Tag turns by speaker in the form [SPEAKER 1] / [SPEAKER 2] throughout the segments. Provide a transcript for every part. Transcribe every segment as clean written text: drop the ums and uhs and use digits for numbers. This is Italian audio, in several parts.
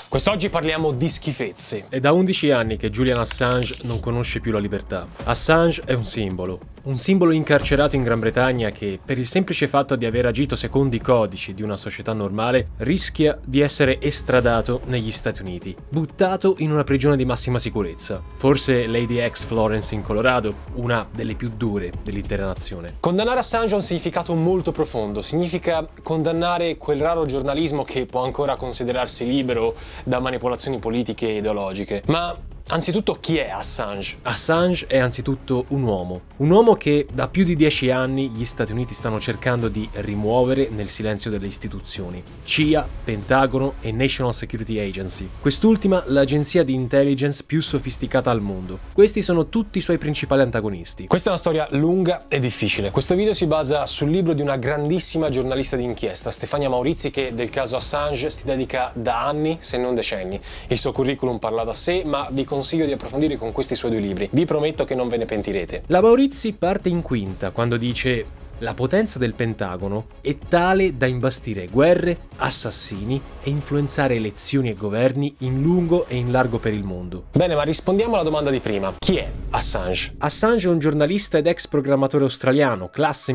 [SPEAKER 1] Quest'oggi parliamo di schifezze.
[SPEAKER 2] È da 11 anni che Julian Assange non conosce più la libertà. Assange è un simbolo incarcerato in Gran Bretagna che, per il semplice fatto di aver agito secondo i codici di una società normale, rischia di essere estradato negli Stati Uniti, buttato in una prigione di massima sicurezza. Forse Lady X Florence in Colorado, una delle più dure dell'intera nazione.
[SPEAKER 1] Condannare Assange ha un significato molto profondo. Significa condannare quel raro giornalismo che può ancora considerarsi libero da manipolazioni politiche e ideologiche. Ma anzitutto, chi è Assange?
[SPEAKER 2] Assange è anzitutto un uomo che da più di 10 anni gli Stati Uniti stanno cercando di rimuovere nel silenzio delle istituzioni. CIA, Pentagono e National Security Agency. Quest'ultima l'agenzia di intelligence più sofisticata al mondo. Questi sono tutti i suoi principali antagonisti.
[SPEAKER 1] Questa è una storia lunga e difficile. Questo video si basa sul libro di una grandissima giornalista d'inchiesta, Stefania Maurizi, che del caso Assange si dedica da anni, se non decenni. Il suo curriculum parla da sé, ma vi consiglio di approfondire con questi suoi 2 libri. Vi prometto che non ve ne pentirete.
[SPEAKER 2] La Maurizi parte in quinta quando dice: la potenza del Pentagono è tale da imbastire guerre, assassini e influenzare elezioni e governi in lungo e in largo per il mondo.
[SPEAKER 1] Bene, ma rispondiamo alla domanda di prima. Chi è Assange?
[SPEAKER 2] Assange è un giornalista ed ex programmatore australiano, classe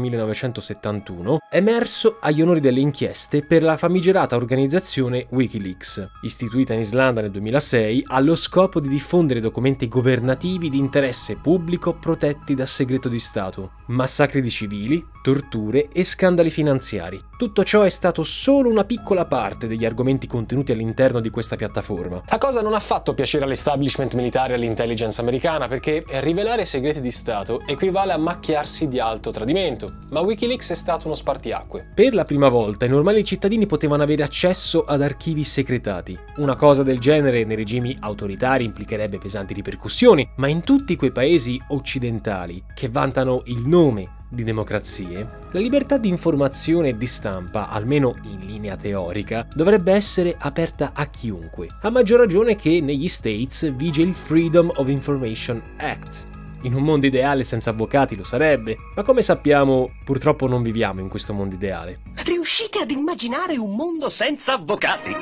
[SPEAKER 2] 1971, emerso agli onori delle inchieste per la famigerata organizzazione Wikileaks, istituita in Islanda nel 2006 allo scopo di diffondere documenti governativi di interesse pubblico protetti da segreto di Stato, massacri di civili, torture e scandali finanziari. Tutto ciò è stato solo una piccola parte degli argomenti contenuti all'interno di questa piattaforma.
[SPEAKER 1] La cosa non ha fatto piacere all'establishment militare e all'intelligence americana, perché rivelare segreti di Stato equivale a macchiarsi di alto tradimento, ma Wikileaks è stato uno spartiacque.
[SPEAKER 2] Per la prima volta i normali cittadini potevano avere accesso ad archivi segretati. Una cosa del genere nei regimi autoritari implicherebbe pesanti ripercussioni, ma in tutti quei paesi occidentali che vantano il nome di democrazie, la libertà di informazione e di stampa, almeno in linea teorica, dovrebbe essere aperta a chiunque. A maggior ragione che negli States vige il Freedom of Information Act. In un mondo ideale senza avvocati lo sarebbe, ma come sappiamo purtroppo non viviamo in questo mondo ideale.
[SPEAKER 3] Riuscite ad immaginare un mondo senza avvocati?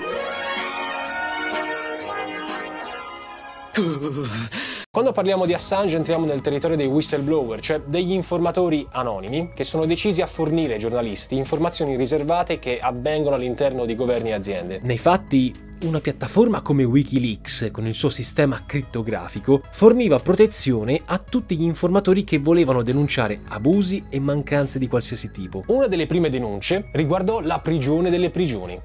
[SPEAKER 1] Quando parliamo di Assange entriamo nel territorio dei whistleblower, cioè degli informatori anonimi che sono decisi a fornire ai giornalisti informazioni riservate che avvengono all'interno di governi e aziende.
[SPEAKER 2] Nei fatti, una piattaforma come Wikileaks, con il suo sistema crittografico, forniva protezione a tutti gli informatori che volevano denunciare abusi e mancanze di qualsiasi tipo.
[SPEAKER 1] Una delle prime denunce riguardò la prigione delle prigioni.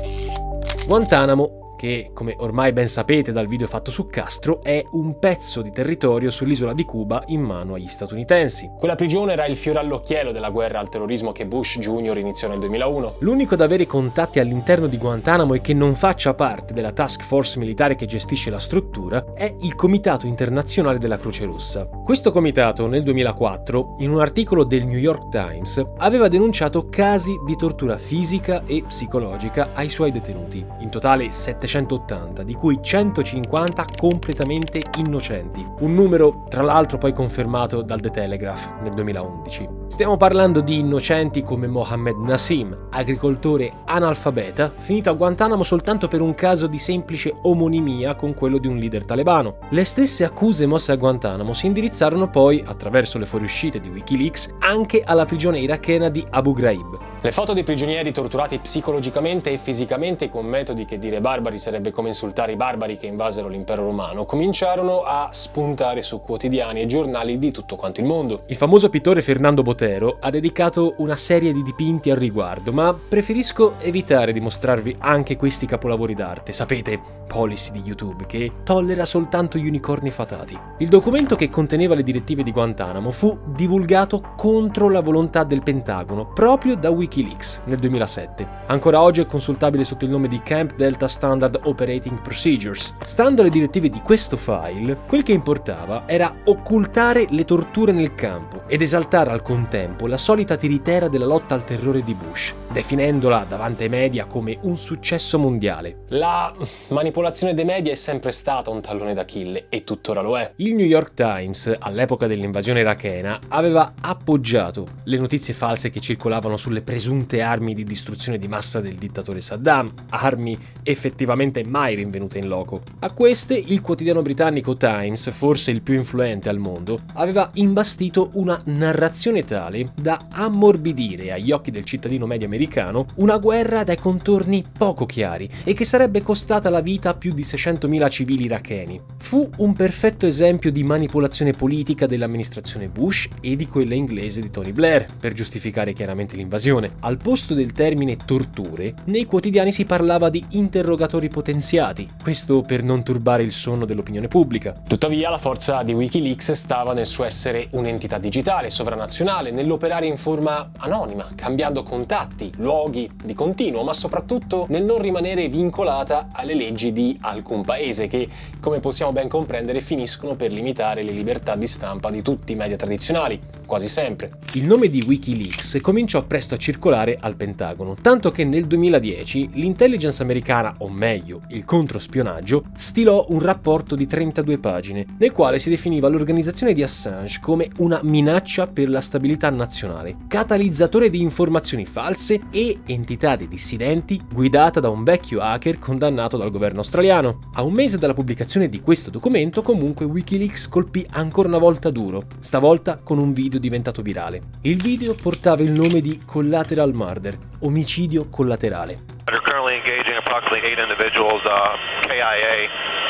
[SPEAKER 2] Guantanamo, che, come ormai ben sapete dal video fatto su Castro, è un pezzo di territorio sull'isola di Cuba in mano agli statunitensi.
[SPEAKER 1] Quella prigione era il fiore all'occhiello della guerra al terrorismo che Bush Jr. iniziò nel 2001.
[SPEAKER 2] L'unico ad avere contatti all'interno di Guantanamo e che non faccia parte della task force militare che gestisce la struttura è il Comitato Internazionale della Croce Rossa. Questo comitato nel 2004, in un articolo del New York Times, aveva denunciato casi di tortura fisica e psicologica ai suoi detenuti, in totale 780, di cui 150 completamente innocenti. Un numero, tra l'altro, poi confermato dal The Telegraph nel 2011. Stiamo parlando di innocenti come Mohammed Nassim, agricoltore analfabeta, finito a Guantanamo soltanto per un caso di semplice omonimia con quello di un leader talebano. Le stesse accuse mosse a Guantanamo si indirizzarono poi, attraverso le fuoriuscite di Wikileaks, anche alla prigione irachena di Abu Ghraib.
[SPEAKER 1] Le foto dei prigionieri torturati psicologicamente e fisicamente con metodi che dire barbari sarebbe come insultare i barbari che invasero l'impero romano cominciarono a spuntare su quotidiani e giornali di tutto quanto il mondo.
[SPEAKER 2] Il famoso pittore Fernando Botero ha dedicato una serie di dipinti al riguardo, ma preferisco evitare di mostrarvi anche questi capolavori d'arte. Sapete, policy di YouTube che tollera soltanto gli unicorni fatati. Il documento che conteneva le direttive di Guantanamo fu divulgato contro la volontà del Pentagono proprio da Wikileaks nel 2007. Ancora oggi è consultabile sotto il nome di Camp Delta Standard Operating Procedures. Stando alle direttive di questo file, quel che importava era occultare le torture nel campo ed esaltare al contrario un tempo la solita tiritera della lotta al terrore di Bush, definendola davanti ai media come un successo mondiale.
[SPEAKER 1] La manipolazione dei media è sempre stata un tallone d'Achille e tuttora lo è.
[SPEAKER 2] Il New York Times, all'epoca dell'invasione irachena, aveva appoggiato le notizie false che circolavano sulle presunte armi di distruzione di massa del dittatore Saddam, armi effettivamente mai rinvenute in loco. A queste il quotidiano britannico Times, forse il più influente al mondo, aveva imbastito una narrazione tale da ammorbidire agli occhi del cittadino medio americano una guerra dai contorni poco chiari e che sarebbe costata la vita a più di 600.000 civili iracheni. Fu un perfetto esempio di manipolazione politica dell'amministrazione Bush e di quella inglese di Tony Blair, per giustificare chiaramente l'invasione. Al posto del termine torture, nei quotidiani si parlava di interrogatori potenziati, questo per non turbare il sonno dell'opinione pubblica.
[SPEAKER 1] Tuttavia la forza di Wikileaks stava nel suo essere un'entità digitale, sovranazionale, nell'operare in forma anonima, cambiando contatti, luoghi di continuo, ma soprattutto nel non rimanere vincolata alle leggi di alcun paese che, come possiamo ben comprendere, finiscono per limitare le libertà di stampa di tutti i media tradizionali, quasi sempre.
[SPEAKER 2] Il nome di Wikileaks cominciò presto a circolare al Pentagono, tanto che nel 2010 l'intelligence americana, o meglio, il controspionaggio, stilò un rapporto di 32 pagine, nel quale si definiva l'organizzazione di Assange come una minaccia per la stabilità nazionale, catalizzatore di informazioni false e entità di dissidenti guidata da un vecchio hacker condannato dal governo australiano. A un mese dalla pubblicazione di questo documento, comunque, Wikileaks colpì ancora una volta duro, stavolta con un video diventato virale. Il video portava il nome di Collateral Murder, omicidio collaterale.
[SPEAKER 4] They're currently engaging approximately 8 individuals, KIA,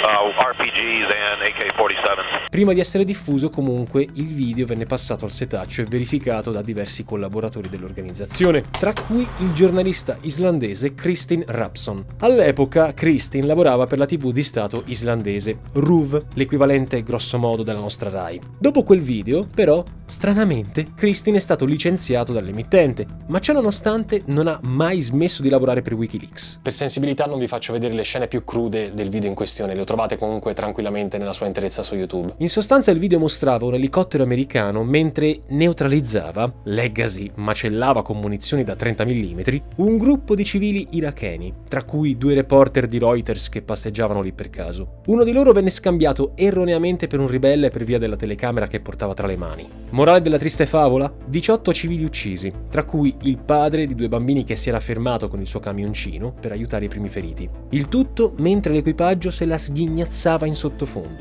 [SPEAKER 4] RPGs and AK-47.
[SPEAKER 2] Prima di essere diffuso, comunque, il video venne passato al setaccio e verificato da diversi collaboratori dell'organizzazione, tra cui il giornalista islandese Kristin Hrafnsson. All'epoca Kristin lavorava per la TV di Stato islandese, RÚV, l'equivalente grossomodo della nostra Rai. Dopo quel video, però, stranamente, Kristin è stato licenziato dall'emittente, ma ciò nonostante non ha mai smesso di lavorare per Wikileaks.
[SPEAKER 1] Per sensibilità non vi faccio vedere le scene più crude del video in questione, le trovate comunque tranquillamente nella sua interezza su YouTube.
[SPEAKER 2] In sostanza il video mostrava un elicottero americano mentre neutralizzava, leggasi macellava con munizioni da 30 mm, un gruppo di civili iracheni, tra cui 2 reporter di Reuters che passeggiavano lì per caso. Uno di loro venne scambiato erroneamente per un ribelle per via della telecamera che portava tra le mani. Morale della triste favola? 18 civili uccisi, tra cui il padre di 2 bambini che si era fermato con il suo camioncino per aiutare i primi feriti. Il tutto mentre l'equipaggio se la sghignazzava in sottofondo.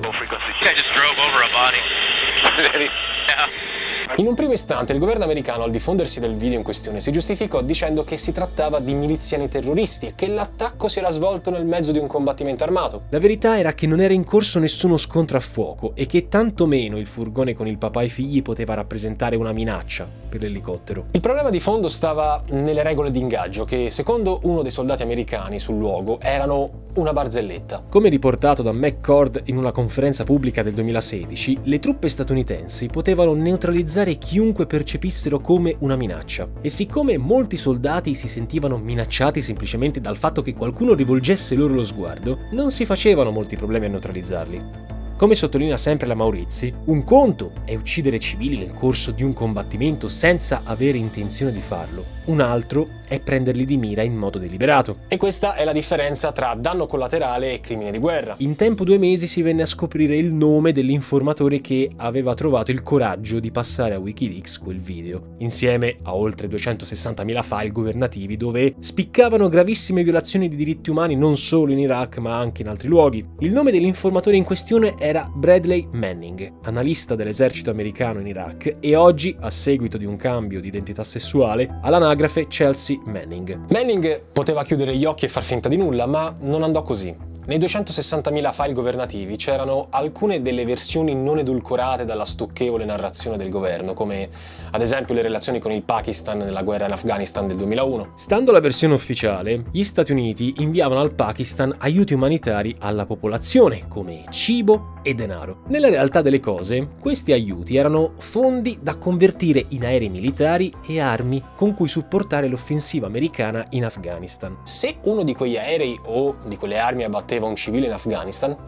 [SPEAKER 1] In un primo istante il governo americano, al diffondersi del video in questione, si giustificò dicendo che si trattava di miliziani terroristi e che l'attacco si era svolto nel mezzo di un combattimento armato.
[SPEAKER 2] La verità era che non era in corso nessuno scontro a fuoco e che tantomeno il furgone con il papà e i figli poteva rappresentare una minaccia per l'elicottero.
[SPEAKER 1] Il problema di fondo stava nelle regole di ingaggio che, secondo uno dei soldati americani sul luogo, erano una barzelletta.
[SPEAKER 2] Come riportato da McCord in una conferenza pubblica del 2016, le truppe statunitensi potevano neutralizzare chiunque percepissero come una minaccia. E siccome molti soldati si sentivano minacciati semplicemente dal fatto che qualcuno rivolgesse loro lo sguardo, non si facevano molti problemi a neutralizzarli. Come sottolinea sempre la Maurizi, un conto è uccidere civili nel corso di un combattimento senza avere intenzione di farlo, un altro è prenderli di mira in modo deliberato.
[SPEAKER 1] E questa è la differenza tra danno collaterale e crimine di guerra.
[SPEAKER 2] In tempo 2 mesi si venne a scoprire il nome dell'informatore che aveva trovato il coraggio di passare a Wikileaks quel video, insieme a oltre 260.000 file governativi dove spiccavano gravissime violazioni di diritti umani non solo in Iraq ma anche in altri luoghi. Il nome dell'informatore in questione era Bradley Manning, analista dell'esercito americano in Iraq e oggi, a seguito di un cambio di identità sessuale, all'anagrafe Chelsea Manning.
[SPEAKER 1] Manning poteva chiudere gli occhi e far finta di nulla, ma non andò così. Nei 260.000 file governativi c'erano alcune delle versioni non edulcorate dalla stucchevole narrazione del governo, come ad esempio le relazioni con il Pakistan nella guerra in Afghanistan del 2001.
[SPEAKER 2] Stando alla versione ufficiale, gli Stati Uniti inviavano al Pakistan aiuti umanitari alla popolazione, come cibo e denaro. Nella realtà delle cose, questi aiuti erano fondi da convertire in aerei militari e armi con cui supportare l'offensiva americana in Afghanistan.
[SPEAKER 1] Se uno di quegli aerei o di quelle armi abbatteva un civile in Afghanistan, beh,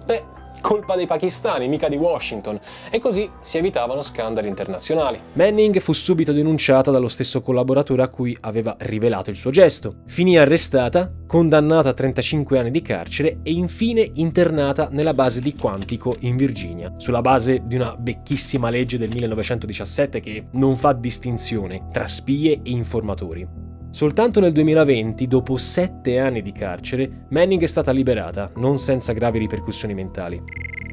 [SPEAKER 1] Colpa dei pakistani, mica di Washington, e così si evitavano scandali internazionali.
[SPEAKER 2] Manning fu subito denunciata dallo stesso collaboratore a cui aveva rivelato il suo gesto. Finì arrestata, condannata a 35 anni di carcere e infine internata nella base di Quantico in Virginia, sulla base di una vecchissima legge del 1917 che non fa distinzione tra spie e informatori. Soltanto nel 2020, dopo 7 anni di carcere, Manning è stata liberata, non senza gravi ripercussioni mentali.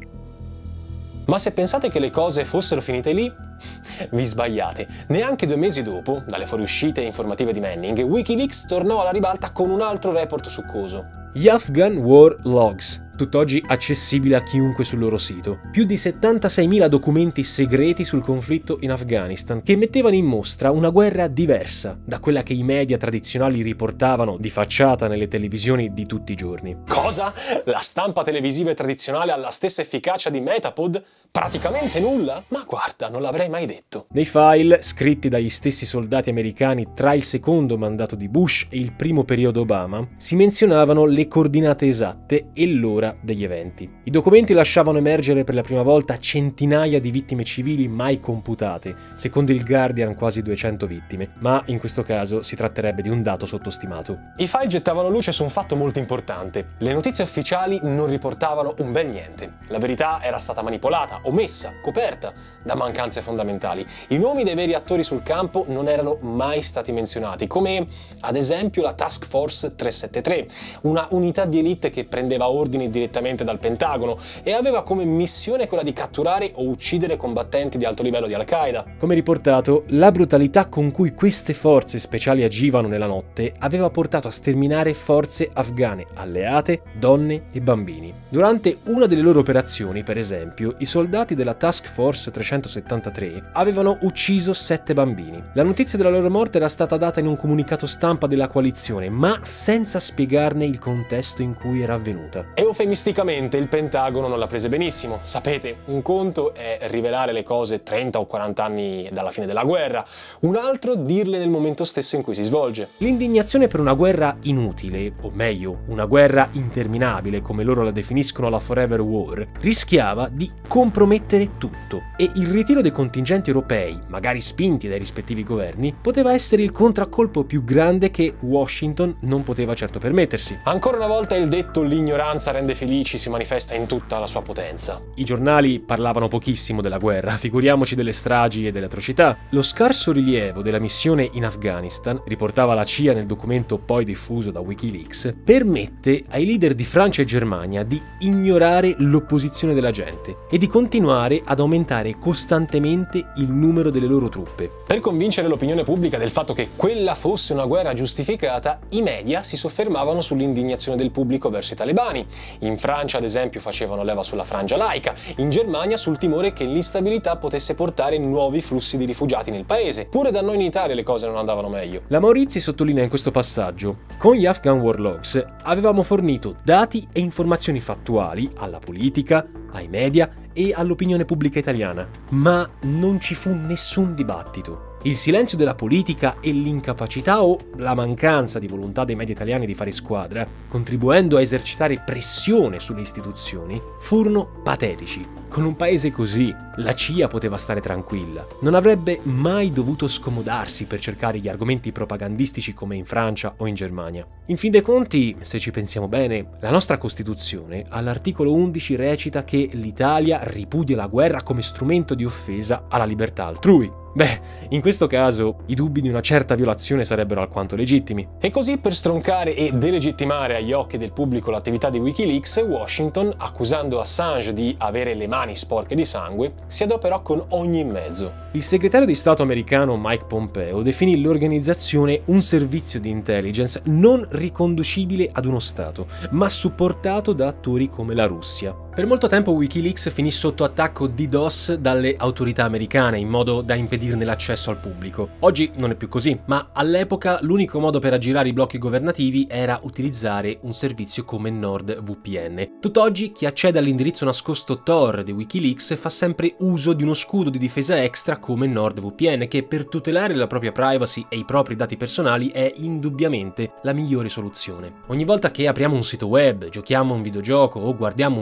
[SPEAKER 1] Ma se pensate che le cose fossero finite lì, vi sbagliate. Neanche 2 mesi dopo, dalle fuoriuscite informative di Manning, Wikileaks tornò alla ribalta con un altro report succoso.
[SPEAKER 2] Gli Afghan War Logs, tutt'oggi accessibili a chiunque sul loro sito. Più di 76.000 documenti segreti sul conflitto in Afghanistan, che mettevano in mostra una guerra diversa da quella che i media tradizionali riportavano di facciata nelle televisioni di tutti i giorni.
[SPEAKER 1] Cosa? La stampa televisiva e tradizionale ha la stessa efficacia di Metapod? Praticamente nulla? Ma guarda, non l'avrei mai detto.
[SPEAKER 2] Nei file, scritti dagli stessi soldati americani tra il secondo mandato di Bush e il primo periodo Obama, si menzionavano le coordinate esatte e l'ora degli eventi. I documenti lasciavano emergere per la prima volta centinaia di vittime civili mai computate, secondo il Guardian quasi 200 vittime, ma in questo caso si tratterebbe di un dato sottostimato.
[SPEAKER 1] I file gettavano luce su un fatto molto importante. Le notizie ufficiali non riportavano un bel niente. La verità era stata manipolata, omessa, coperta da mancanze fondamentali. I nomi dei veri attori sul campo non erano mai stati menzionati, come ad esempio la Task Force 373, una unità di elite che prendeva ordini direttamente dal Pentagono e aveva come missione quella di catturare o uccidere combattenti di alto livello di Al-Qaeda.
[SPEAKER 2] Come riportato, la brutalità con cui queste forze speciali agivano nella notte aveva portato a sterminare forze afghane alleate, donne e bambini. Durante una delle loro operazioni, per esempio, i soldati della Task Force 373 avevano ucciso 7 bambini. La notizia della loro morte era stata data in un comunicato stampa della coalizione, ma senza spiegarne il contesto in cui era avvenuta.
[SPEAKER 1] Eufemisticamente il Pentagono non l'ha prese benissimo. Sapete, un conto è rivelare le cose 30 o 40 anni dalla fine della guerra, un altro dirle nel momento stesso in cui si svolge.
[SPEAKER 2] L'indignazione per una guerra inutile, o meglio, una guerra interminabile, come loro la definiscono la Forever War, rischiava di compromettere tutto e il ritiro dei contingenti europei, magari spinti dai rispettivi governi, poteva essere il contraccolpo più grande che Washington non poteva certo permettersi.
[SPEAKER 1] Ancora una volta il detto "l'ignoranza rende felici" si manifesta in tutta la sua potenza.
[SPEAKER 2] I giornali parlavano pochissimo della guerra, figuriamoci delle stragi e delle atrocità. Lo scarso rilievo della missione in Afghanistan, riportava la CIA nel documento poi diffuso da Wikileaks, permette ai leader di Francia e Germania di ignorare l'opposizione della gente e di continuare ad aumentare costantemente il numero delle loro truppe.
[SPEAKER 1] Per convincere l'opinione pubblica del fatto che quella fosse una guerra giustificata, i media si soffermavano sull'indignazione del pubblico verso i talebani. In Francia, ad esempio, facevano leva sulla frangia laica, in Germania sul timore che l'instabilità potesse portare nuovi flussi di rifugiati nel paese. Pure da noi in Italia le cose non andavano meglio.
[SPEAKER 2] La Maurizi sottolinea in questo passaggio: con gli Afghan War Logs avevamo fornito dati e informazioni fattuali alla politica, ai media e all'opinione pubblica italiana, ma non ci fu nessun dibattito. Il silenzio della politica e l'incapacità o la mancanza di volontà dei media italiani di fare squadra, contribuendo a esercitare pressione sulle istituzioni, furono patetici. Con un paese così, la CIA poteva stare tranquilla. Non avrebbe mai dovuto scomodarsi per cercare gli argomenti propagandistici come in Francia o in Germania. In fin dei conti, se ci pensiamo bene, la nostra Costituzione all'articolo 11 recita che l'Italia ripudia la guerra come strumento di offesa alla libertà altrui. Beh, in questo caso i dubbi di una certa violazione sarebbero alquanto legittimi.
[SPEAKER 1] E così, per stroncare e delegittimare agli occhi del pubblico l'attività di Wikileaks, Washington, accusando Assange di avere le mani sporche di sangue, si adoperò con ogni mezzo.
[SPEAKER 2] Il segretario di Stato americano Mike Pompeo definì l'organizzazione un servizio di intelligence non riconducibile ad uno Stato, ma supportato da attori come la Russia. Per molto tempo Wikileaks finì sotto attacco DDoS dalle autorità americane, in modo da impedirne l'accesso al pubblico. Oggi non è più così, ma all'epoca l'unico modo per aggirare i blocchi governativi era utilizzare un servizio come NordVPN. Tutt'oggi chi accede all'indirizzo nascosto Tor di Wikileaks fa sempre uso di uno scudo di difesa extra come NordVPN, che per tutelare la propria privacy e i propri dati personali è indubbiamente la migliore soluzione. Ogni volta che apriamo un sito web, giochiamo un videogioco o guardiamo un film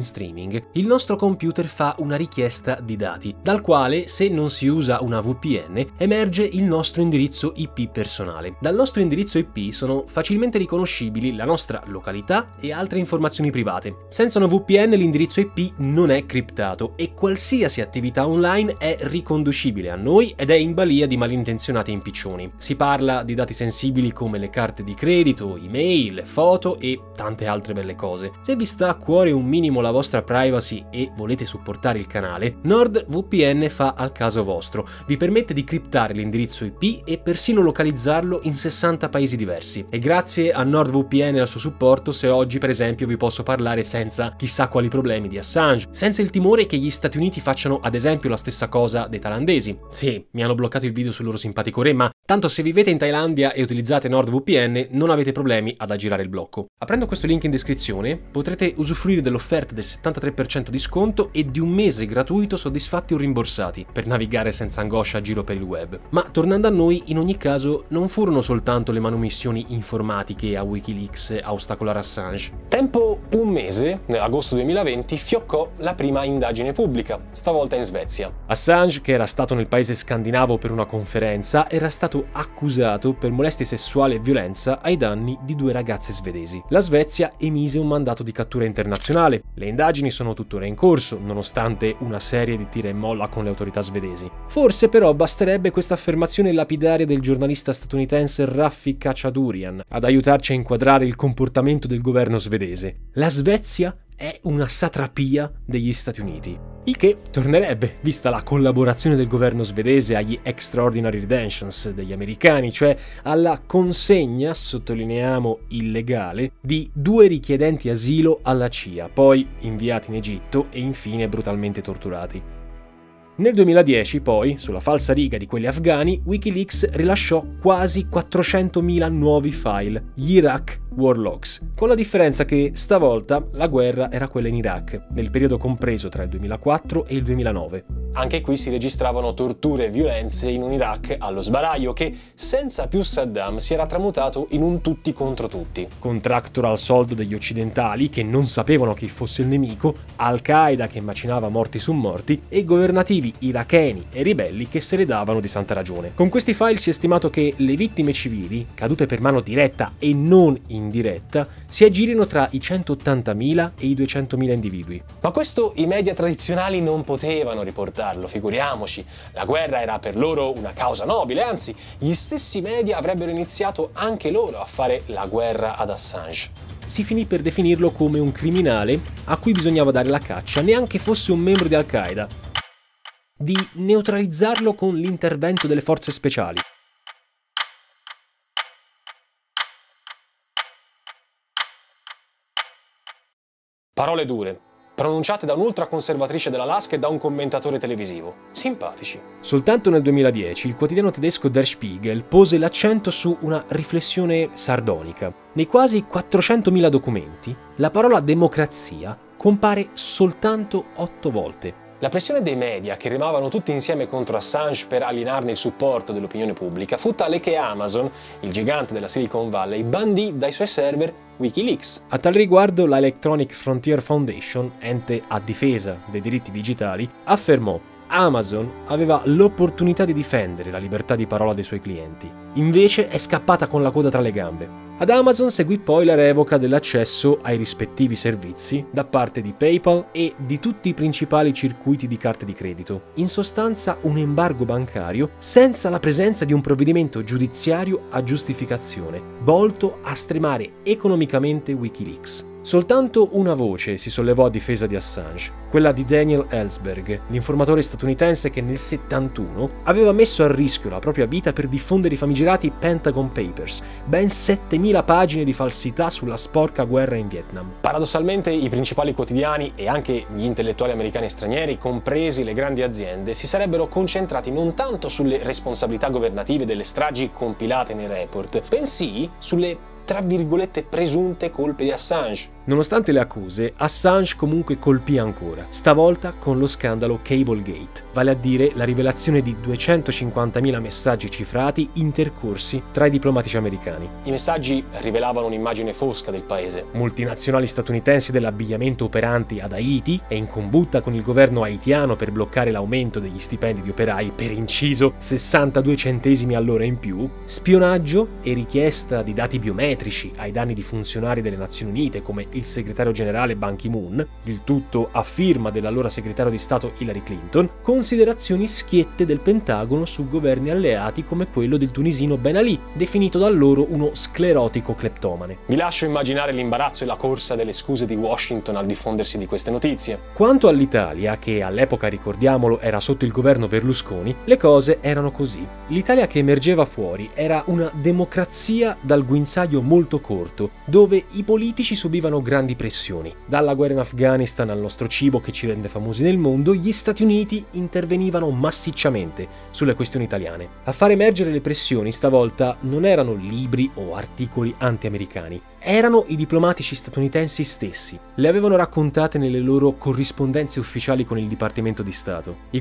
[SPEAKER 2] streaming, il nostro computer fa una richiesta di dati, dal quale, se non si usa una VPN, emerge il nostro indirizzo IP personale. Dal nostro indirizzo IP sono facilmente riconoscibili la nostra località e altre informazioni private. Senza una VPN l'indirizzo IP non è criptato e qualsiasi attività online è riconducibile a noi ed è in balia di malintenzionati impiccioni. Si parla di dati sensibili come le carte di credito, email, foto e tante altre belle cose. Se vi sta a cuore un minimo la vostra privacy e volete supportare il canale, NordVPN fa al caso vostro. Vi permette di criptare l'indirizzo IP e persino localizzarlo in 60 paesi diversi. E grazie a NordVPN e al suo supporto, se oggi per esempio vi posso parlare senza chissà quali problemi di Assange, senza il timore che gli Stati Uniti facciano ad esempio la stessa cosa dei thailandesi. Sì, mi hanno bloccato il video sul loro simpatico re, ma tanto se vivete in Thailandia e utilizzate NordVPN non avete problemi ad aggirare il blocco. Aprendo questo link in descrizione potrete usufruire dell'offerta del 73% di sconto e di un mese gratuito soddisfatti o rimborsati per navigare senza angoscia a giro per il web. Ma tornando a noi, in ogni caso non furono soltanto le manomissioni informatiche a Wikileaks a ostacolare Assange.
[SPEAKER 1] Tempo un mese, nell'agosto 2020, fioccò la prima indagine pubblica, stavolta in Svezia.
[SPEAKER 2] Assange, che era stato nel paese scandinavo per una conferenza, era stato accusato per molestie sessuali e violenza ai danni di 2 ragazze svedesi. La Svezia emise un mandato di cattura internazionale. Le indagini sono tuttora in corso, nonostante una serie di tira e molla con le autorità svedesi. Forse però basterebbe questa affermazione lapidaria del giornalista statunitense Raffi Khatchadurian ad aiutarci a inquadrare il comportamento del governo svedese. La Svezia è una satrapia degli Stati Uniti. Il che tornerebbe, vista la collaborazione del governo svedese agli Extraordinary Detentions degli americani, cioè alla consegna, sottolineiamo illegale, di 2 richiedenti asilo alla CIA, poi inviati in Egitto e infine brutalmente torturati. Nel 2010, poi, sulla falsa riga di quelli afghani, Wikileaks rilasciò quasi 400.000 nuovi file, gli Iraq War Logs, con la differenza che stavolta la guerra era quella in Iraq, nel periodo compreso tra il 2004 e il 2009.
[SPEAKER 1] Anche qui si registravano torture e violenze in un Iraq allo sbaraglio che, senza più Saddam, si era tramutato in un tutti contro tutti.
[SPEAKER 2] Contractor al soldo degli occidentali che non sapevano chi fosse il nemico, Al-Qaeda che macinava morti su morti e governativi iracheni e ribelli che se le davano di santa ragione. Con questi file si è stimato che le vittime civili, cadute per mano diretta e non indiretta, si aggirino tra i 180.000 e i 200.000 individui.
[SPEAKER 1] Ma questo i media tradizionali non potevano riportarlo, figuriamoci. La guerra era per loro una causa nobile, anzi, gli stessi media avrebbero iniziato anche loro a fare la guerra ad Assange.
[SPEAKER 2] Si finì per definirlo come un criminale a cui bisognava dare la caccia, neanche fosse un membro di Al-Qaeda, di neutralizzarlo con l'intervento delle forze speciali.
[SPEAKER 1] Parole dure, pronunciate da un'ultraconservatrice dell'Alaska e da un commentatore televisivo. Simpatici.
[SPEAKER 2] Soltanto nel 2010 il quotidiano tedesco Der Spiegel pose l'accento su una riflessione sardonica. Nei quasi 400.000 documenti, la parola democrazia compare soltanto 8 volte.
[SPEAKER 1] La pressione dei media, che remavano tutti insieme contro Assange per alienarne il supporto dell'opinione pubblica, fu tale che Amazon, il gigante della Silicon Valley, bandì dai suoi server Wikileaks.
[SPEAKER 2] A tal riguardo la Electronic Frontier Foundation, ente a difesa dei diritti digitali, affermò: Amazon aveva l'opportunità di difendere la libertà di parola dei suoi clienti, invece è scappata con la coda tra le gambe. Ad Amazon seguì poi la revoca dell'accesso ai rispettivi servizi da parte di PayPal e di tutti i principali circuiti di carte di credito. In sostanza un embargo bancario senza la presenza di un provvedimento giudiziario a giustificazione, volto a stremare economicamente Wikileaks. Soltanto una voce si sollevò a difesa di Assange, quella di Daniel Ellsberg, l'informatore statunitense che nel 71 aveva messo a rischio la propria vita per diffondere i famigerati Pentagon Papers, ben 7.000 pagine di falsità sulla sporca guerra in Vietnam.
[SPEAKER 1] Paradossalmente i principali quotidiani e anche gli intellettuali americani e stranieri, compresi le grandi aziende, si sarebbero concentrati non tanto sulle responsabilità governative delle stragi compilate nei report, bensì sulle tra virgolette presunte colpe di Assange.
[SPEAKER 2] Nonostante le accuse, Assange comunque colpì ancora, stavolta con lo scandalo Cablegate, vale a dire la rivelazione di 250.000 messaggi cifrati intercorsi tra i diplomatici americani.
[SPEAKER 1] I messaggi rivelavano un'immagine fosca del paese.
[SPEAKER 2] Multinazionali statunitensi dell'abbigliamento operanti ad Haiti e in combutta con il governo haitiano per bloccare l'aumento degli stipendi di operai, per inciso 62 centesimi all'ora in più, spionaggio e richiesta di dati biometrici ai danni di funzionari delle Nazioni Unite come il segretario generale Ban Ki-moon, il tutto a firma dell'allora segretario di Stato Hillary Clinton, considerazioni schiette del Pentagono su governi alleati come quello del tunisino Ben Ali, definito da loro uno sclerotico cleptomane.
[SPEAKER 1] Vi lascio immaginare l'imbarazzo e la corsa delle scuse di Washington al diffondersi di queste notizie.
[SPEAKER 2] Quanto all'Italia, che all'epoca, ricordiamolo, era sotto il governo Berlusconi, le cose erano così. L'Italia che emergeva fuori era una democrazia dal guinzaglio molto corto, dove i politici subivano grandi pressioni. Dalla guerra in Afghanistan al nostro cibo che ci rende famosi nel mondo, gli Stati Uniti intervenivano massicciamente sulle questioni italiane. A far emergere le pressioni stavolta non erano libri o articoli anti-americani, erano i diplomatici statunitensi stessi. Le avevano raccontate nelle loro corrispondenze ufficiali con il Dipartimento di Stato. I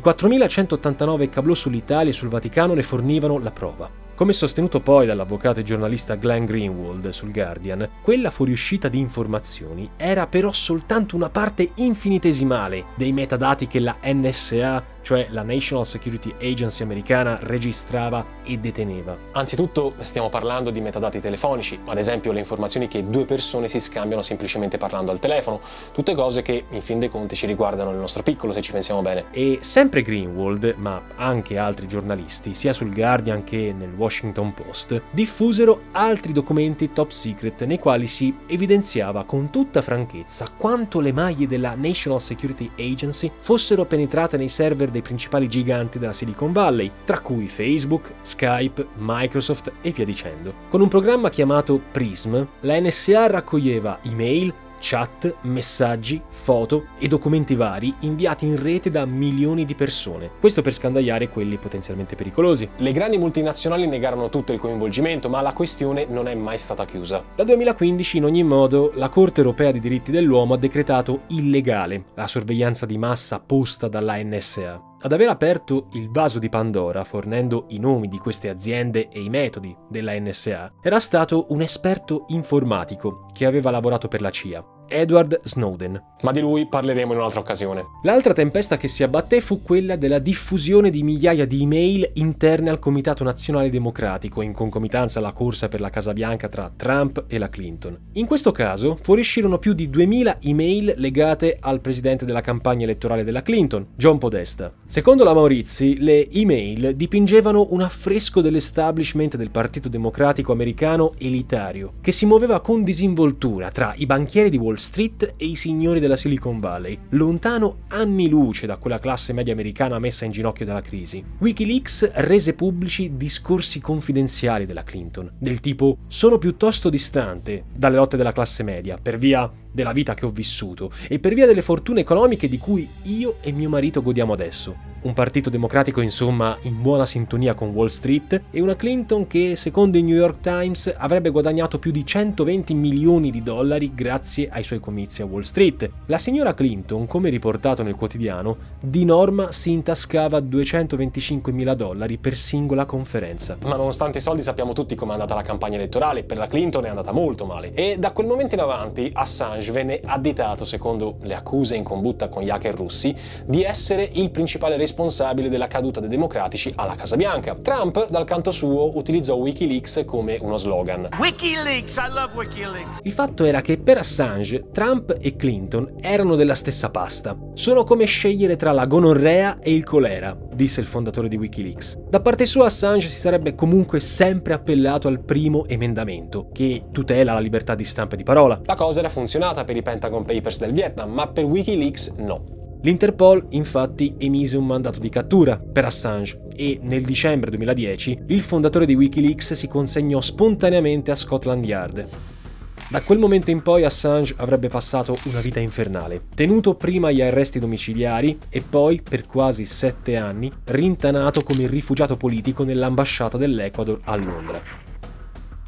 [SPEAKER 2] 4.189 cablò sull'Italia e sul Vaticano ne fornivano la prova. Come sostenuto poi dall'avvocato e giornalista Glenn Greenwald sul Guardian, quella fuoriuscita di informazioni era però soltanto una parte infinitesimale dei metadati che la NSA, cioè la National Security Agency americana, registrava e deteneva.
[SPEAKER 1] Anzitutto stiamo parlando di metadati telefonici, ad esempio le informazioni che due persone si scambiano semplicemente parlando al telefono, tutte cose che in fin dei conti ci riguardano nel nostro piccolo, se ci pensiamo bene.
[SPEAKER 2] E sempre Greenwald, ma anche altri giornalisti, sia sul Guardian che nel Washington Post, diffusero altri documenti top secret nei quali si evidenziava con tutta franchezza quanto le maglie della National Security Agency fossero penetrate nei server dei principali giganti della Silicon Valley, tra cui Facebook, Skype, Microsoft e via dicendo. Con un programma chiamato Prism, la NSA raccoglieva email, chat, messaggi, foto e documenti vari inviati in rete da milioni di persone. Questo per scandagliare quelli potenzialmente pericolosi.
[SPEAKER 1] Le grandi multinazionali negarono tutto il coinvolgimento, ma la questione non è mai stata chiusa.
[SPEAKER 2] Dal 2015, in ogni modo, la Corte europea dei diritti dell'uomo ha decretato illegale la sorveglianza di massa posta dalla NSA. Ad aver aperto il vaso di Pandora, fornendo i nomi di queste aziende e i metodi della NSA, era stato un esperto informatico che aveva lavorato per la CIA, Edward Snowden.
[SPEAKER 1] Ma di lui parleremo in un'altra occasione.
[SPEAKER 2] L'altra tempesta che si abbatté fu quella della diffusione di migliaia di email interne al Comitato Nazionale Democratico, in concomitanza alla corsa per la Casa Bianca tra Trump e la Clinton. In questo caso fuoriuscirono più di 2000 email legate al presidente della campagna elettorale della Clinton, John Podesta. Secondo la Maurizi, le email dipingevano un affresco dell'establishment del Partito Democratico americano elitario, che si muoveva con disinvoltura tra i banchieri di Wall Street e i signori della Silicon Valley, lontano anni luce da quella classe media americana messa in ginocchio dalla crisi. WikiLeaks rese pubblici discorsi confidenziali della Clinton, del tipo «sono piuttosto distante dalle lotte della classe media, per via della vita che ho vissuto e per via delle fortune economiche di cui io e mio marito godiamo adesso». Un partito democratico insomma in buona sintonia con Wall Street e una Clinton che, secondo il New York Times, avrebbe guadagnato più di 120 milioni di dollari grazie ai suoi comizi a Wall Street. La signora Clinton, come riportato nel quotidiano, di norma si intascava 225 mila dollari per singola conferenza.
[SPEAKER 1] Ma nonostante i soldi sappiamo tutti com'è andata la campagna elettorale, per la Clinton è andata molto male. E da quel momento in avanti Assange venne additato, secondo le accuse in combutta con gli hacker russi, di essere il principale responsabile della caduta dei democratici alla Casa Bianca. Trump, dal canto suo, utilizzò WikiLeaks come uno slogan.
[SPEAKER 3] WikiLeaks, I love WikiLeaks.
[SPEAKER 2] Il fatto era che per Assange, Trump e Clinton erano della stessa pasta. Sono come scegliere tra la gonorrea e il colera, disse il fondatore di WikiLeaks. Da parte sua Assange si sarebbe comunque sempre appellato al primo emendamento, che tutela la libertà di stampa e di parola.
[SPEAKER 1] La cosa era funzionata per i Pentagon Papers del Vietnam, ma per WikiLeaks no.
[SPEAKER 2] L'Interpol infatti emise un mandato di cattura per Assange e nel dicembre 2010 il fondatore di WikiLeaks si consegnò spontaneamente a Scotland Yard. Da quel momento in poi Assange avrebbe passato una vita infernale, tenuto prima agli arresti domiciliari e poi, per quasi 7 anni, rintanato come rifugiato politico nell'ambasciata dell'Ecuador a Londra.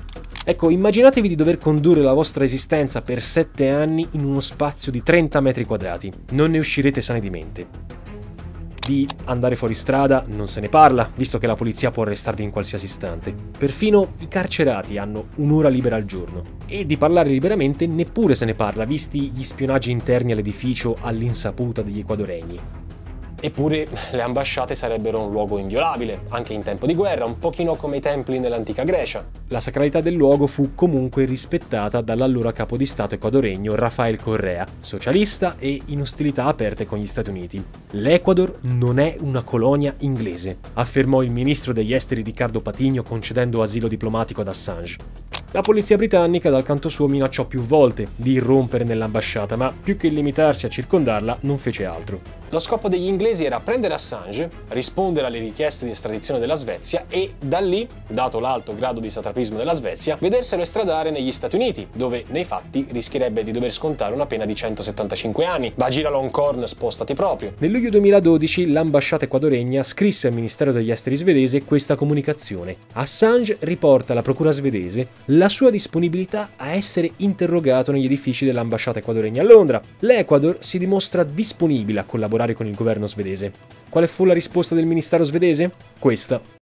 [SPEAKER 2] Ecco, immaginatevi di dover condurre la vostra esistenza per 7 anni in uno spazio di 30 metri quadrati. Non ne uscirete sani di mente. Di andare fuori strada non se ne parla, visto che la polizia può arrestarvi in qualsiasi istante. Perfino i carcerati hanno un'ora libera al giorno. E di parlare liberamente neppure se ne parla, visti gli spionaggi interni all'edificio all'insaputa degli equadoregni.
[SPEAKER 1] Eppure le ambasciate sarebbero un luogo inviolabile, anche in tempo di guerra, un pochino come i templi nell'antica Grecia.
[SPEAKER 2] La sacralità del luogo fu comunque rispettata dall'allora capo di Stato ecuadoregno Rafael Correa, socialista e in ostilità aperte con gli Stati Uniti. L'Ecuador non è una colonia inglese, affermò il ministro degli esteri Ricardo Patinho concedendo asilo diplomatico ad Assange. La polizia britannica dal canto suo minacciò più volte di irrompere nell'ambasciata, ma più che limitarsi a circondarla non fece altro.
[SPEAKER 1] Lo scopo degli inglesi era prendere Assange, rispondere alle richieste di estradizione della Svezia e da lì, dato l'alto grado di satrapismo della Svezia, vederselo estradare negli Stati Uniti, dove nei fatti rischierebbe di dover scontare una pena di 175 anni. Bagira Longhorn, spostati proprio.
[SPEAKER 2] Nel luglio 2012 l'ambasciata ecuadoregna scrisse al Ministero degli Esteri svedese questa comunicazione. Assange riporta alla procura svedese la sua disponibilità a essere interrogato negli edifici dell'ambasciata ecuadoregna a Londra. L'Ecuador si dimostra disponibile a collaborare con il governo svedese. Quale fu la risposta del ministero svedese? Questa.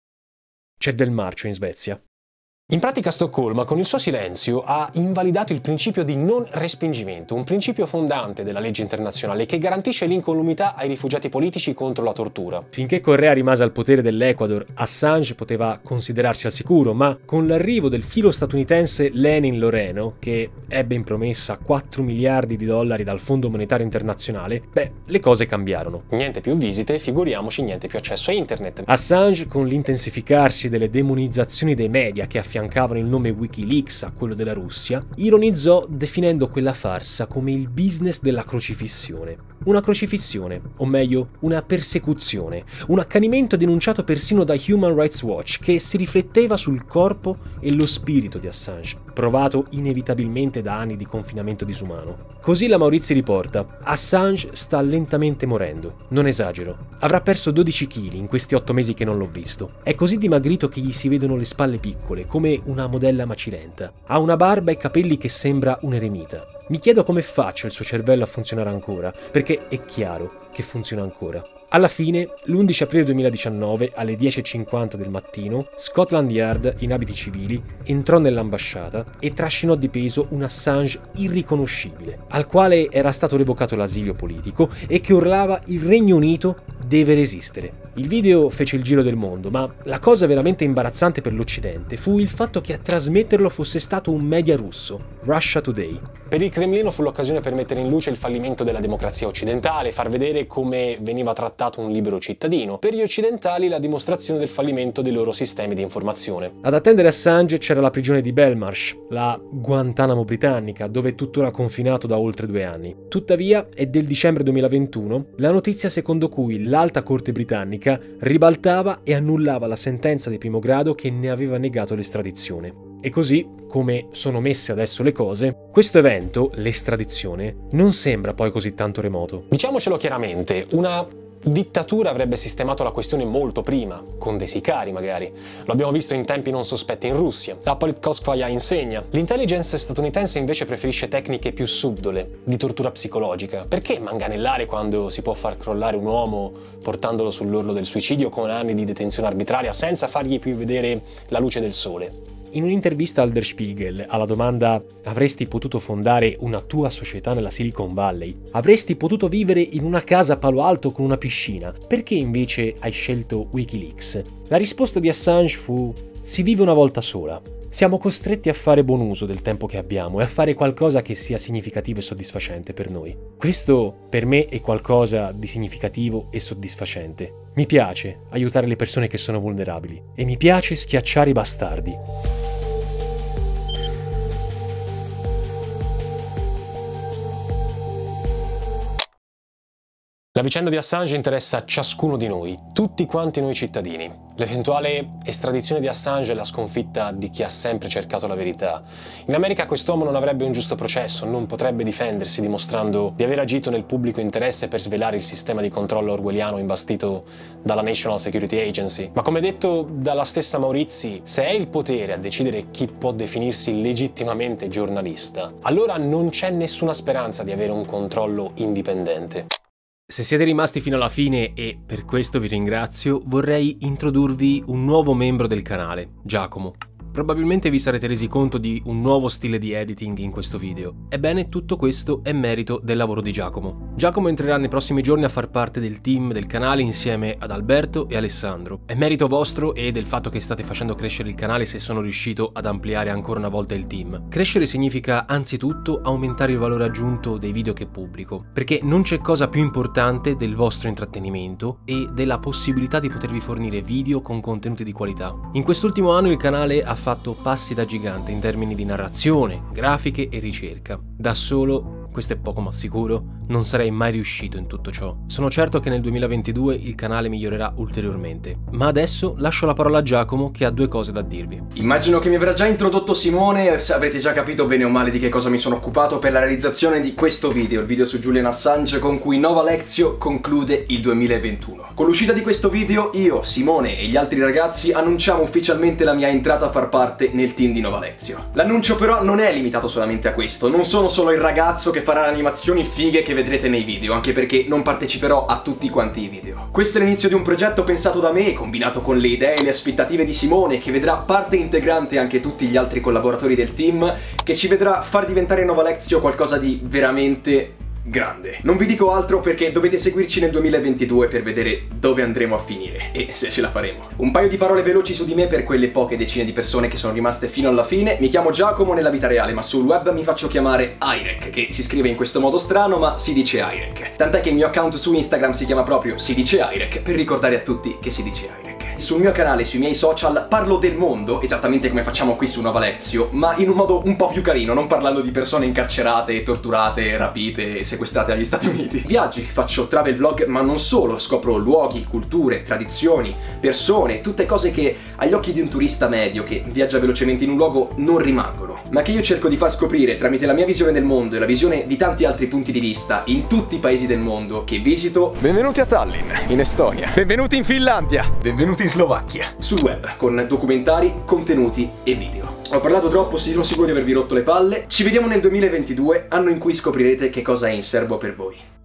[SPEAKER 2] C'è del marcio in Svezia.
[SPEAKER 1] In pratica Stoccolma, con il suo silenzio, ha invalidato il principio di non respingimento, un principio fondante della legge internazionale che garantisce l'incolumità ai rifugiati politici contro la tortura.
[SPEAKER 2] Finché Correa rimase al potere dell'Ecuador, Assange poteva considerarsi al sicuro, ma con l'arrivo del filo statunitense Lenin Loreno, che ebbe in promessa 4 miliardi di dollari dal Fondo Monetario Internazionale, le cose cambiarono.
[SPEAKER 1] Niente più visite, figuriamoci niente più accesso a internet.
[SPEAKER 2] Assange, con l'intensificarsi delle demonizzazioni dei media che affiancavano il nome Wikileaks a quello della Russia, ironizzò definendo quella farsa come il business della crocifissione. Una crocifissione, o meglio, una persecuzione, un accanimento denunciato persino da Human Rights Watch che si rifletteva sul corpo e lo spirito di Assange, provato inevitabilmente da anni di confinamento disumano. Così la Maurizi riporta: Assange sta lentamente morendo. Non esagero. Avrà perso 12 kg in questi 8 mesi che non l'ho visto. È così dimagrito che gli si vedono le spalle piccole, come una modella macilenta. Ha una barba e capelli che sembra un eremita. Mi chiedo come faccia il suo cervello a funzionare ancora, perché è chiaro che funziona ancora. Alla fine, l'11 aprile 2019, alle 10:50 del mattino, Scotland Yard, in abiti civili, entrò nell'ambasciata e trascinò di peso un Assange irriconoscibile, al quale era stato revocato l'asilo politico e che urlava «Il Regno Unito deve resistere». Il video fece il giro del mondo, ma la cosa veramente imbarazzante per l'Occidente fu il fatto che a trasmetterlo fosse stato un media russo, Russia Today.
[SPEAKER 1] Per il Cremlino fu l'occasione per mettere in luce il fallimento della democrazia occidentale, far vedere come veniva trattato un libero cittadino. Per gli occidentali la dimostrazione del fallimento dei loro sistemi di informazione.
[SPEAKER 2] Ad attendere Assange c'era la prigione di Belmarsh, la Guantanamo britannica, dove è tuttora confinato da oltre 2 anni. Tuttavia è del dicembre 2021 la notizia secondo cui l'Alta Corte britannica ribaltava e annullava la sentenza di primo grado che ne aveva negato l'estradizione. E così, come sono messe adesso le cose, questo evento, l'estradizione, non sembra poi così tanto remoto.
[SPEAKER 1] Diciamocelo chiaramente, una dittatura avrebbe sistemato la questione molto prima, con dei sicari magari. Lo abbiamo visto in tempi non sospetti in Russia. La Politkovskaya insegna. L'intelligence statunitense invece preferisce tecniche più subdole, di tortura psicologica. Perché manganellare quando si può far crollare un uomo portandolo sull'orlo del suicidio con anni di detenzione arbitraria senza fargli più vedere la luce del sole?
[SPEAKER 2] In un'intervista al Der Spiegel, alla domanda «Avresti potuto fondare una tua società nella Silicon Valley? Avresti potuto vivere in una casa a Palo Alto con una piscina? Perché invece hai scelto Wikileaks?» La risposta di Assange fu «Si vive una volta sola. Siamo costretti a fare buon uso del tempo che abbiamo e a fare qualcosa che sia significativo e soddisfacente per noi. Questo per me è qualcosa di significativo e soddisfacente. Mi piace aiutare le persone che sono vulnerabili e mi piace schiacciare i bastardi.
[SPEAKER 1] La vicenda di Assange interessa ciascuno di noi, tutti quanti noi cittadini. L'eventuale estradizione di Assange è la sconfitta di chi ha sempre cercato la verità. In America quest'uomo non avrebbe un giusto processo, non potrebbe difendersi dimostrando di aver agito nel pubblico interesse per svelare il sistema di controllo orwelliano imbastito dalla National Security Agency. Ma come detto dalla stessa Maurizi, se è il potere a decidere chi può definirsi legittimamente giornalista, allora non c'è nessuna speranza di avere un controllo indipendente.
[SPEAKER 2] Se siete rimasti fino alla fine, e per questo vi ringrazio, vorrei introdurvi un nuovo membro del canale, Giacomo. Probabilmente vi sarete resi conto di un nuovo stile di editing in questo video. Ebbene, tutto questo è merito del lavoro di Giacomo. Giacomo entrerà nei prossimi giorni a far parte del team del canale insieme ad Alberto e Alessandro. È merito vostro e del fatto che state facendo crescere il canale se sono riuscito ad ampliare ancora una volta il team. Crescere significa anzitutto aumentare il valore aggiunto dei video che pubblico, perché non c'è cosa più importante del vostro intrattenimento e della possibilità di potervi fornire video con contenuti di qualità. In quest'ultimo anno il canale ha fatto passi da gigante in termini di narrazione, grafiche e ricerca. Da solo, questo è poco ma sicuro, non sarei mai riuscito in tutto ciò. Sono certo che nel 2022 il canale migliorerà ulteriormente. Ma adesso lascio la parola a Giacomo che ha due cose da dirvi.
[SPEAKER 5] Immagino che mi avrà già introdotto Simone e avrete già capito bene o male di che cosa mi sono occupato per la realizzazione di questo video, il video su Julian Assange con cui Nova Lectio conclude il 2021. Con l'uscita di questo video io, Simone e gli altri ragazzi annunciamo ufficialmente la mia entrata a far parte nel team di Nova Lectio. L'annuncio però non è limitato solamente a questo, non sono solo il ragazzo che farà animazioni fighe che vedrete nei video, anche perché non parteciperò a tutti quanti i video. Questo è l'inizio di un progetto pensato da me, combinato con le idee e le aspettative di Simone, che vedrà parte integrante anche tutti gli altri collaboratori del team, che ci vedrà far diventare Nova Lectio qualcosa di veramente grande. Non vi dico altro perché dovete seguirci nel 2022 per vedere dove andremo a finire e se ce la faremo. Un paio di parole veloci su di me per quelle poche decine di persone che sono rimaste fino alla fine. Mi chiamo Giacomo nella vita reale, ma sul web mi faccio chiamare Irek, che si scrive in questo modo strano ma si dice Irek. Tant'è che il mio account su Instagram si chiama proprio Si dice Irek, per ricordare a tutti che si dice Irek. Sul mio canale, sui miei social, parlo del mondo, esattamente come facciamo qui su Nova Lectio, ma in un modo un po' più carino, non parlando di persone incarcerate, torturate, rapite e sequestrate agli Stati Uniti. Viaggi, faccio travel vlog, ma non solo, scopro luoghi, culture, tradizioni, persone, tutte cose che agli occhi di un turista medio che viaggia velocemente in un luogo non rimangono, ma che io cerco di far scoprire tramite la mia visione del mondo e la visione di tanti altri punti di vista in tutti i paesi del mondo che visito. Benvenuti a Tallinn, in Estonia. Benvenuti in Finlandia. Benvenuti in Slovacchia. Sul web, con documentari, contenuti e video. Ho parlato troppo, sono sicuro di avervi rotto le palle. Ci vediamo nel 2022, anno in cui scoprirete che cosa è in serbo per voi.